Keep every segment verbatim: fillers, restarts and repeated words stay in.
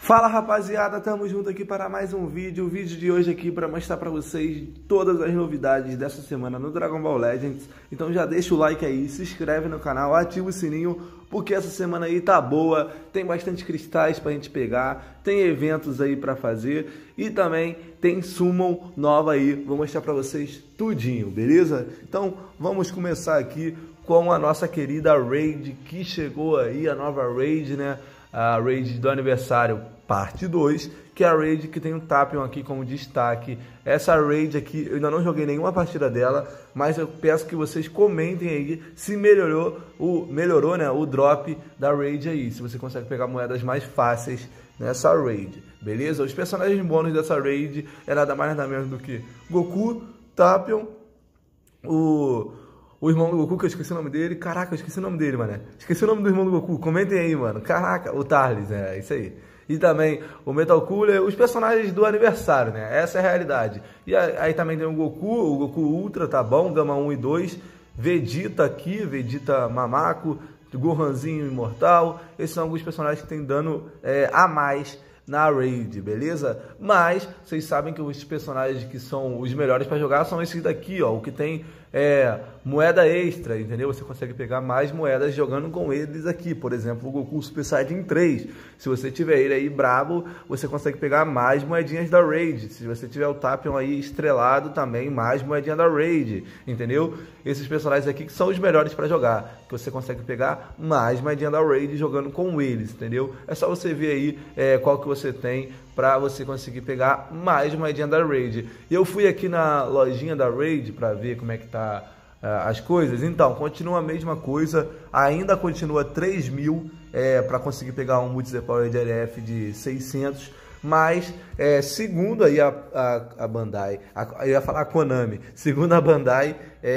Fala rapaziada, tamo junto aqui para mais um vídeo. O vídeo de hoje aqui para mostrar para vocês todas as novidades dessa semana no Dragon Ball Legends. Então já deixa o like aí, se inscreve no canal, ativa o sininho, porque essa semana aí tá boa. Tem bastante cristais pra gente pegar, tem eventos aí pra fazer e também tem Summon nova aí. Vou mostrar pra vocês tudinho, beleza? Então vamos começar aqui com a nossa querida Raid, que chegou aí, a nova Raid, né? A Raid do aniversário parte dois, que é a Raid que tem um Tapion aqui como destaque. Essa Raid aqui, eu ainda não joguei nenhuma partida dela, mas eu peço que vocês comentem aí se melhorou o, melhorou, né, o drop da Raid aí, se você consegue pegar moedas mais fáceis nessa Raid, beleza? Os personagens bônus dessa Raid é nada mais nada menos do que Goku, Tapion, o... O irmão do Goku, que eu esqueci o nome dele. Caraca, eu esqueci o nome dele, mano. Esqueci o nome do irmão do Goku. Comentem aí, mano. Caraca, o Tarles, é isso aí. E também o Metal Cooler, os personagens do aniversário, né? Essa é a realidade. E aí também tem o Goku, o Goku Ultra, tá bom? Gama um e dois. Vegeta aqui, Vegeta Mamaco, Gohanzinho Imortal. Esses são alguns personagens que tem dano é, a mais na Raid, beleza? Mas vocês sabem que os personagens que são os melhores para jogar são esses daqui, ó, o que tem é, moeda extra, entendeu? Você consegue pegar mais moedas jogando com eles aqui, por exemplo, o Goku Super Saiyajin três. Se você tiver ele aí brabo, você consegue pegar mais moedinhas da Raid. Se você tiver o Tapion aí estrelado também, mais moedinha da Raid, entendeu? Esses personagens aqui que são os melhores para jogar, que você consegue pegar mais moedinha da Raid jogando com eles, entendeu? É só você ver aí é, qual que você tem para você conseguir pegar mais moedinha da Raid. E eu fui aqui na lojinha da Raid para ver como é que tá uh, as coisas. Então, continua a mesma coisa, ainda continua três mil é, para conseguir pegar um Multi Power de L F de seiscentos, mas é, segundo aí a, a, a Bandai, a, eu ia falar a Konami, segundo a Bandai,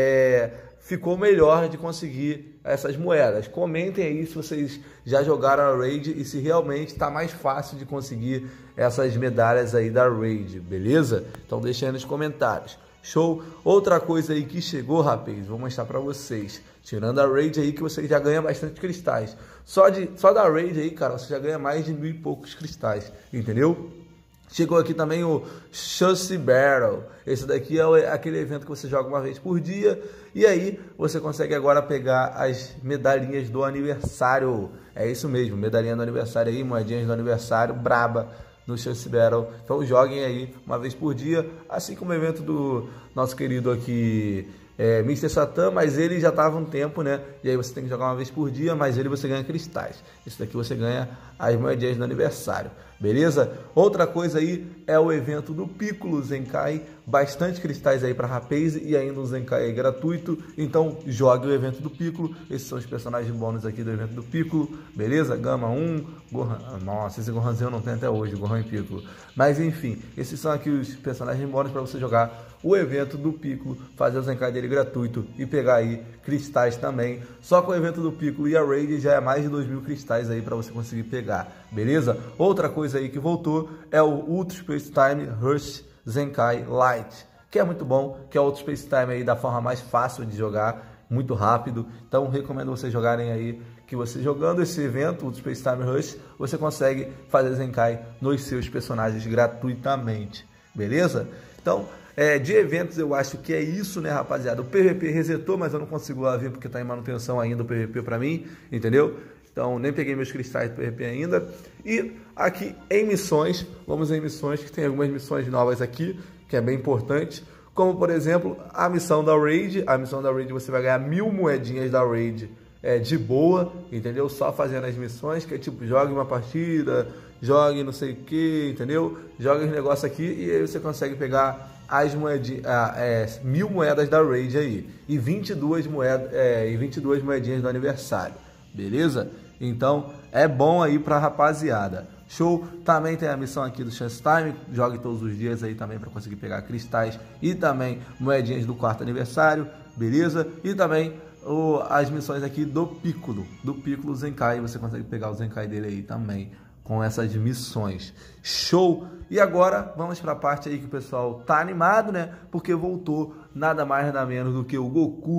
é, ficou melhor de conseguir essas moedas. Comentem aí se vocês já jogaram a Raid e se realmente está mais fácil de conseguir essas medalhas aí da Raid, beleza? Então deixa aí nos comentários. Show? Outra coisa aí que chegou, rapaz, vou mostrar pra vocês. Tirando a Raid aí que você já ganha bastante cristais. Só, de, só da Raid aí, cara, você já ganha mais de mil e poucos cristais, entendeu? Chegou aqui também o Chance Battle. Esse daqui é aquele evento que você joga uma vez por dia. E aí você consegue agora pegar as medalhinhas do aniversário. É isso mesmo, medalhinha do aniversário aí, moedinhas do aniversário, braba no Chance Battle. Então joguem aí uma vez por dia. Assim como o evento do nosso querido aqui... É, mister Satan, mas ele já estava um tempo, né? E aí você tem que jogar uma vez por dia, mas ele você ganha cristais. Esse daqui você ganha as moedinhas do aniversário, beleza? Outra coisa aí é o evento do Piccolo Zenkai. Bastante cristais aí para Rapaze e ainda um Zenkai aí gratuito. Então jogue o evento do Piccolo. Esses são os personagens bônus aqui do evento do Piccolo, beleza? Gama um, Gohan... Nossa, esse Gohanzinho eu não tenho até hoje, Gohan e Piccolo. Mas enfim, esses são aqui os personagens bônus para você jogar o evento do Piccolo, fazer o Zenkai dele gratuito e pegar aí cristais também. Só com o evento do Piccolo e a Raid já é mais de dois mil cristais aí para você conseguir pegar, beleza? Outra coisa aí que voltou é o Ultra Space Time Rush Zenkai Light, que é muito bom, que é outro Space Time aí da forma mais fácil de jogar, muito rápido. Então recomendo vocês jogarem aí, que você jogando esse evento, o Space Time Rush, você consegue fazer Zenkai nos seus personagens gratuitamente, beleza? Então, é, de eventos eu acho que é isso, né, rapaziada? O P V P resetou, mas eu não consigo lá ver porque tá em manutenção ainda o P V P pra mim, entendeu? Então nem peguei meus cristais do P V P ainda. E aqui em missões, vamos em missões, que tem algumas missões novas aqui, que é bem importante. Como por exemplo, a missão da Raid. A missão da Raid você vai ganhar mil moedinhas da Raid é, de boa, entendeu? Só fazendo as missões, que é tipo, jogue uma partida, jogue não sei o que, entendeu? Jogue os negócios aqui e aí você consegue pegar as moedinhas, ah, é, mil moedas da Raid aí e vinte e duas moedas, é, e vinte e duas moedinhas do aniversário, beleza? Então é bom aí pra rapaziada. Show? Também tem a missão aqui do Chance Time, jogue todos os dias aí também para conseguir pegar cristais e também moedinhas do quarto aniversário, beleza? E também o, as missões aqui do Piccolo, do Piccolo Zenkai, você consegue pegar o Zenkai dele aí também com essas missões. Show! E agora vamos para a parte aí que o pessoal tá animado, né? Porque voltou nada mais nada menos do que o Goku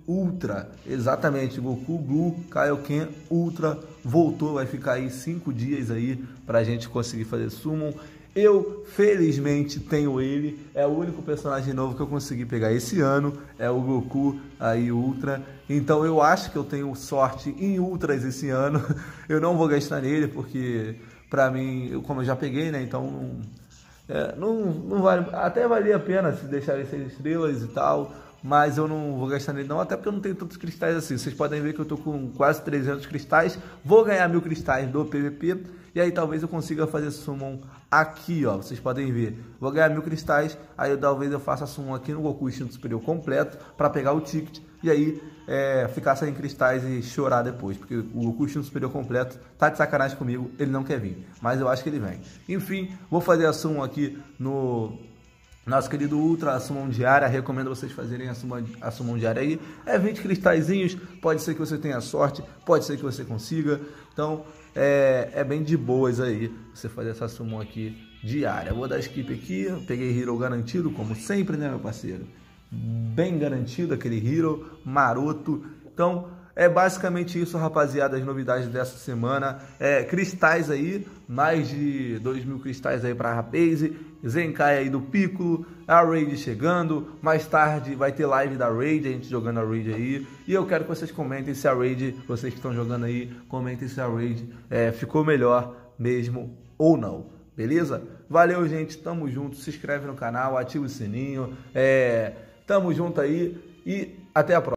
Ultra, exatamente, Goku Blue Kaioken Ultra voltou, vai ficar aí cinco dias aí pra gente conseguir fazer summon. Eu, felizmente, tenho ele, é o único personagem novo que eu consegui pegar esse ano, é o Goku aí Ultra, então eu acho que eu tenho sorte em Ultras esse ano, eu não vou gastar nele, porque pra mim, eu, como eu já peguei, né, então não, é, não, não vale, até valia a pena se deixar ele seis estrelas e tal, mas eu não vou gastar nele não, até porque eu não tenho tantos cristais assim. Vocês podem ver que eu tô com quase trezentos cristais, vou ganhar mil cristais do P V P, e aí talvez eu consiga fazer summon aqui, ó, vocês podem ver, vou ganhar mil cristais, aí eu, talvez eu faça summon aqui no Goku Instinto Superior completo, para pegar o ticket, e aí é, ficar sem cristais e chorar depois, porque o Goku Instinto Superior completo tá de sacanagem comigo, ele não quer vir, mas eu acho que ele vem. Enfim, vou fazer a summon aqui no... nosso querido Ultra, a summon diária, recomendo vocês fazerem a summon, a summon diária aí, é vinte cristalzinhos, pode ser que você tenha sorte, pode ser que você consiga, então é, é bem de boas aí, você fazer essa summon aqui diária. Vou dar skip aqui, peguei Hero garantido, como sempre, né, meu parceiro, bem garantido, aquele Hero maroto, então... é basicamente isso, rapaziada, as novidades dessa semana. É, cristais aí, mais de dois mil cristais aí para Rapaze, Zenkai aí do Piccolo, a Raid chegando, mais tarde vai ter live da Raid, a gente jogando a Raid aí, e eu quero que vocês comentem se a Raid, vocês que estão jogando aí, comentem se a Raid é, ficou melhor mesmo ou não, beleza? Valeu, gente, tamo junto, se inscreve no canal, ativa o sininho, é, tamo junto aí e até a próxima.